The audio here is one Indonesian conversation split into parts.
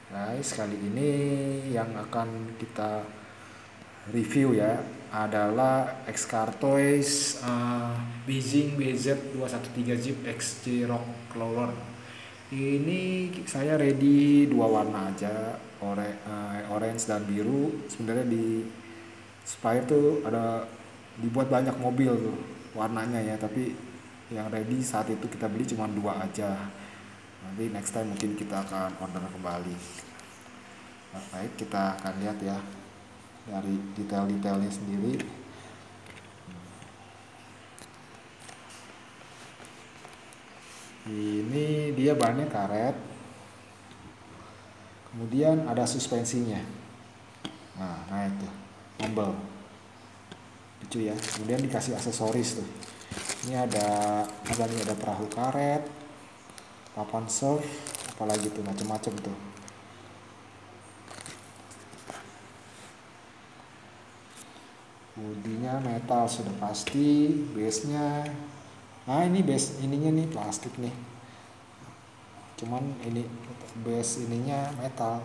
Guys, kali ini yang akan kita review ya adalah X-Car Toys Beijing BZ213 Jeep XJ Rock Crawler. Ini saya ready dua warna aja, orange dan biru. Sebenarnya di Spire tuh ada dibuat banyak mobil tuh warnanya ya, tapi yang ready saat itu kita beli cuma dua aja. Nanti next time mungkin kita akan order kembali. Nah, baik, kita akan lihat ya dari detail-detailnya sendiri. Ini dia bannya karet, kemudian ada suspensinya. Nah itu tombol, lucu ya. Kemudian dikasih aksesoris tuh. Ini ada perahu karet, papan surf, apalagi tuh macem-macem tuh. Bodinya metal sudah pasti, base-nya. Nah, ini base ininya nih plastik nih. Cuman ini base ininya metal.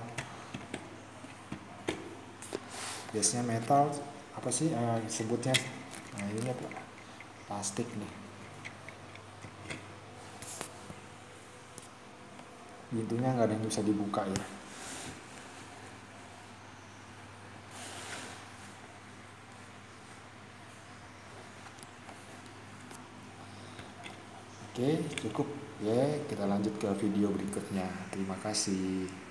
Base-nya metal, apa sih sebutnya? Nah, ini plastik nih. Pintunya nggak ada yang bisa dibuka ya. Oke, cukup ya. Kita lanjut ke video berikutnya. Terima kasih.